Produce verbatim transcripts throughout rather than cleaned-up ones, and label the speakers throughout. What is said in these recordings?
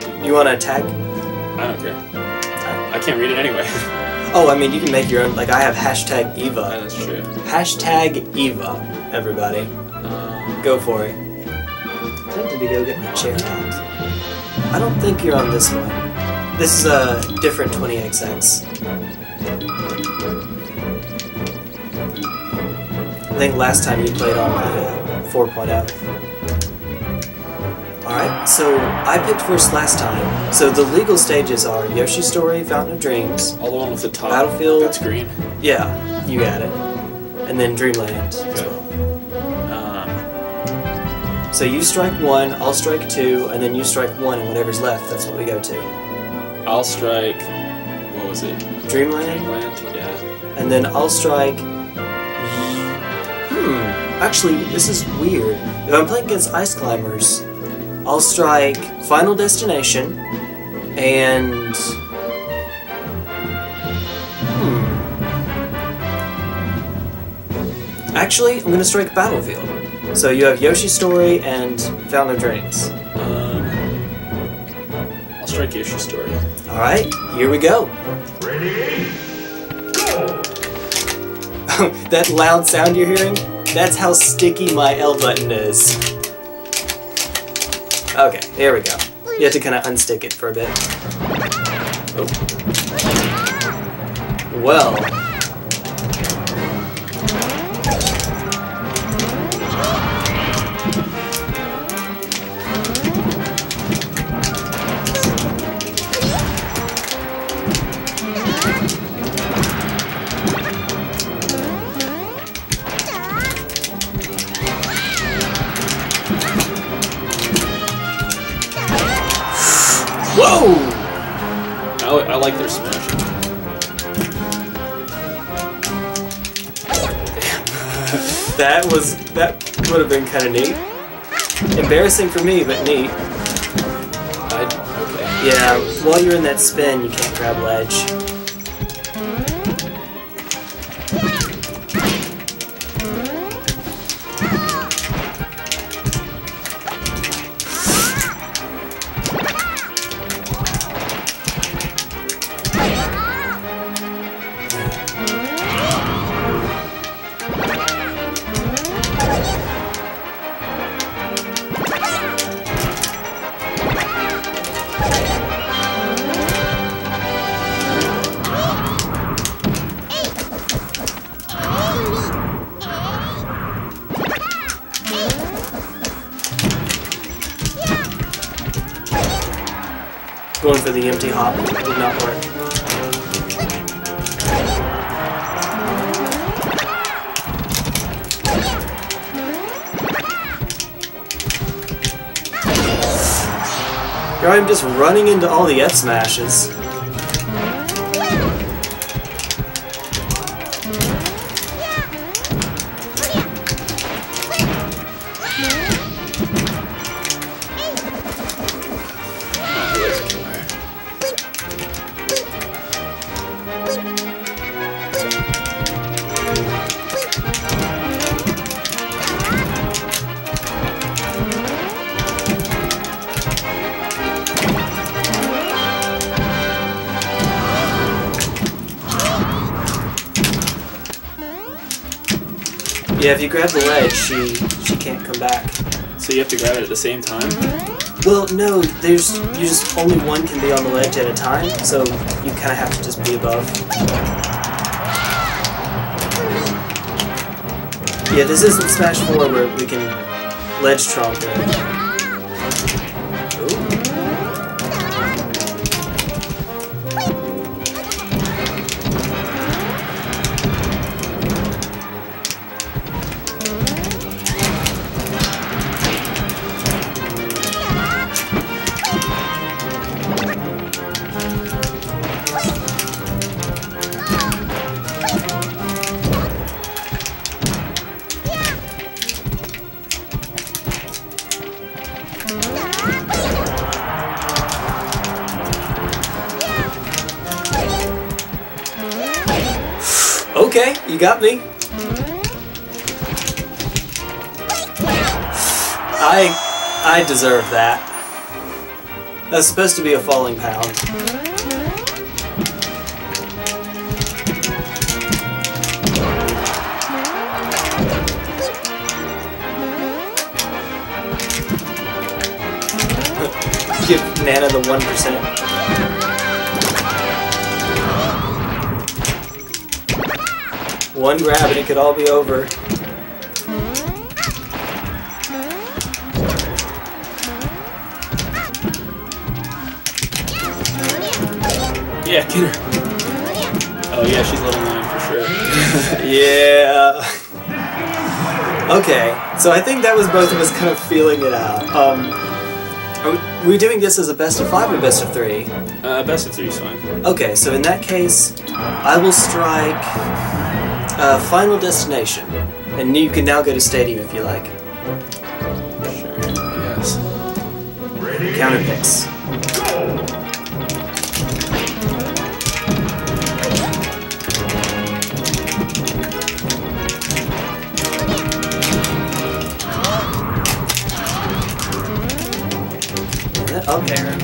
Speaker 1: You want to tag?
Speaker 2: I don't care. I can't read it anyway.
Speaker 1: Oh, I mean, you can make your own. Like, I have hashtag Eva.
Speaker 2: Yeah, that's true.
Speaker 1: Hashtag Eva, everybody.
Speaker 2: Um,
Speaker 1: Go for it. I'm tempted to go get my chair out. I don't think you're on this one. This is a different twenty X X. I think last time you played on my uh, four point oh. Alright, so I picked first last time. So the legal stages are Yoshi's Story, Fountain of Dreams.
Speaker 2: all the one with the top.
Speaker 1: Battlefield.
Speaker 2: That's green.
Speaker 1: Yeah, you got it. And then Dreamland.
Speaker 2: Okay. Um,
Speaker 1: So you strike one, I'll strike two, and then you strike one, and whatever's left, that's what we go to.
Speaker 2: I'll strike. What was it?
Speaker 1: Dreamland?
Speaker 2: Dreamland? Yeah.
Speaker 1: And then I'll strike... Hmm, actually, this is weird. If I'm playing against Ice Climbers, I'll strike Final Destination, and... Hmm. Actually, I'm gonna strike Battlefield. So you have Yoshi's Story and Fountain of Dreams.
Speaker 2: Um, I'll strike Yoshi's Story.
Speaker 1: Alright, here we go.
Speaker 3: Ready, go!
Speaker 1: That loud sound you're hearing? That's how sticky my L button is. Okay, there we go. You have to kind of unstick it for a bit. Oh. Well. Whoa!
Speaker 2: I, I like their smashing.
Speaker 1: That was, that would have been kind of neat. Embarrassing for me, but neat.
Speaker 2: I, okay.
Speaker 1: Yeah, while you're in that spin, you can't grab ledge. Going for the empty hop did not work. Here I'm just running into all the F smashes. Yeah, if you grab the ledge, she she can't come back.
Speaker 2: So you have to grab it at the same time?
Speaker 1: Well, no, there's you just only one can be on the ledge at a time, so you kind of have to just be above. Yeah, this isn't Smash four where we can ledge tromp it. Ooh. Okay, you got me. I I deserve that. That's supposed to be a falling pound. Give Nana the one percent. One grab and it could all be over.
Speaker 2: Yeah, get her. Oh yeah, she's level nine for sure.
Speaker 1: Yeah. Okay, so I think that was both of us kind of feeling it out. Um, are we doing this as a best of five or best of three?
Speaker 2: Uh, best of three is fine.
Speaker 1: Okay, so in that case, I will strike uh, Final Destination, and you can now go to Stadium if you like.
Speaker 2: Sure. Yes.
Speaker 1: Counter picks. Up there.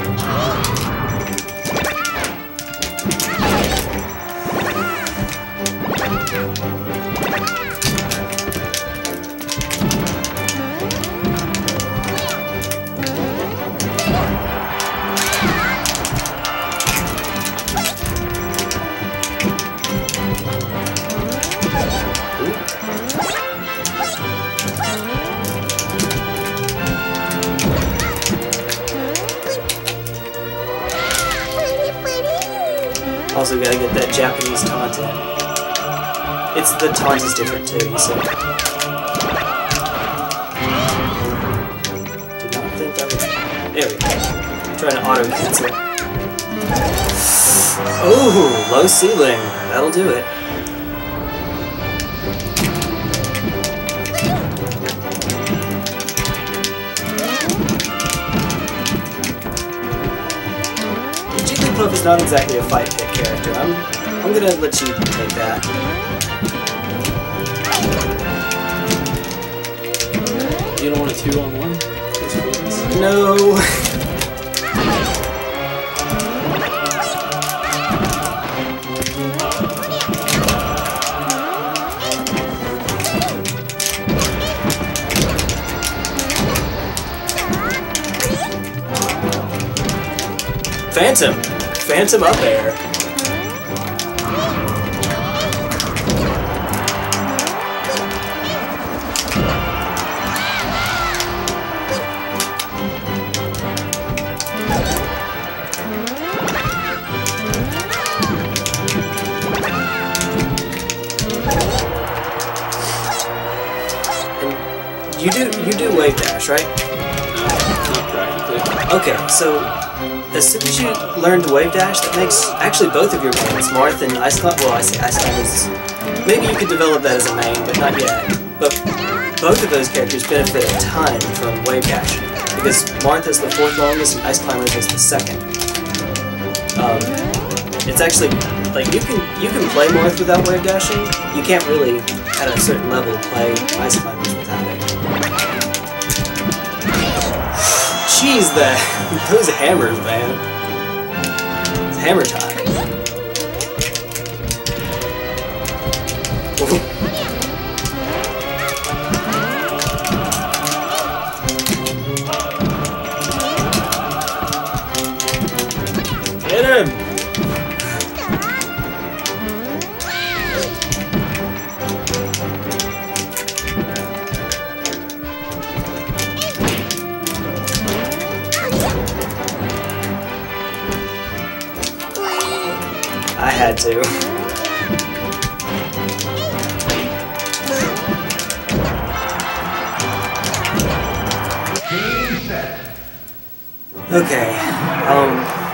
Speaker 1: Also gotta get that Japanese content. It's the taunt is different too, you see. Did not think that was. There we go. Trying to auto cancel. Oh, low ceiling. That'll do it. Jigglypuff is not exactly a fight pick character. I'm, I'm gonna let you take that.
Speaker 2: You don't want a two on one?
Speaker 1: No. Phantom! Phantom up air! And you do you do wave dash, right?
Speaker 2: No, not practically.
Speaker 1: Okay, so as soon as you learn to wave dash, that makes actually both of your mains, Marth and Ice Climb. Well, I say Ice Climb is. Maybe you could develop that as a main, but not yet. But both of those characters benefit a ton from wave dashing because Marth is the fourth longest and Ice Climber is the second. Um, it's actually like you can you can play Marth without wave dashing. You can't really at a certain level play Ice Climbers without it. Jeez, that those hammers, man. It's hammer time. Get him! I had to. Okay, um...